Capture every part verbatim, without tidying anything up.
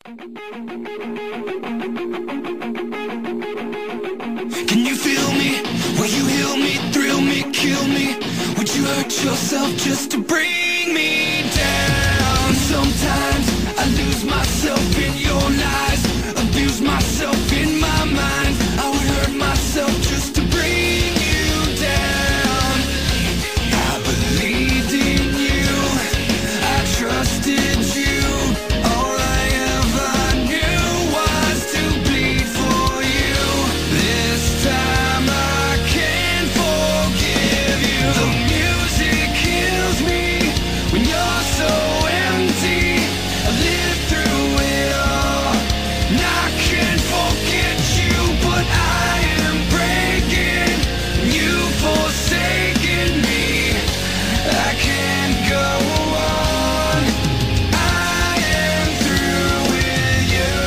Can you feel me? Will you heal me, thrill me, kill me? Would you hurt yourself just to bring me down? Sometimes I lose myself in your lies, abuse myself in my mind. I would hurt myself just to bring you down. I believed in you, I trusted you. All I ever knew was to bleed for you. This time I can't forgive you. The music kills me when you're so empty. I lived through it all, and I can't forget you, but I am breaking. You've forsaken me. I can't go on. I am through with you.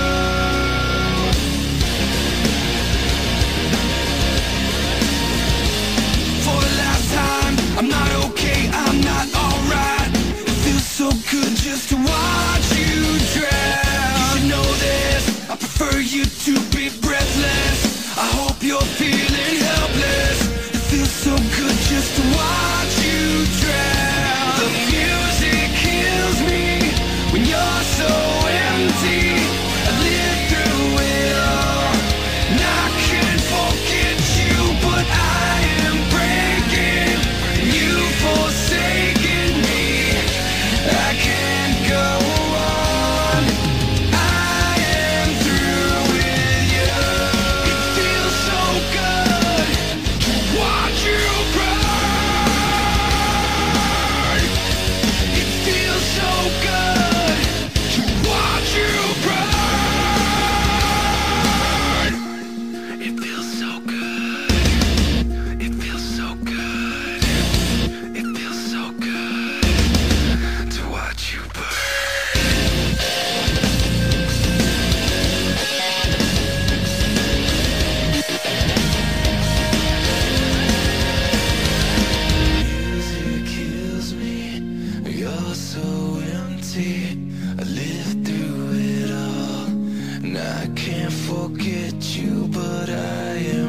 For the last time, I'm not okay, I'm not alright. It feels so good just to watch you drown. You should know this, I prefer you to be breathless. I hope you're feeling helpless. It feels so good just to watch you drown. The music kills me when you're so empty. I lived through it all, and I can't forget you, but I am breaking. You've forsaken me. I can't go on. I am through with you. It feels so good to watch you burn. It feels so good to watch you burn. It feels so good. It feels so good. It feels so good to watch you burn. Music kills me. You're so empty. I lived through it all, and I can't forget you, but I am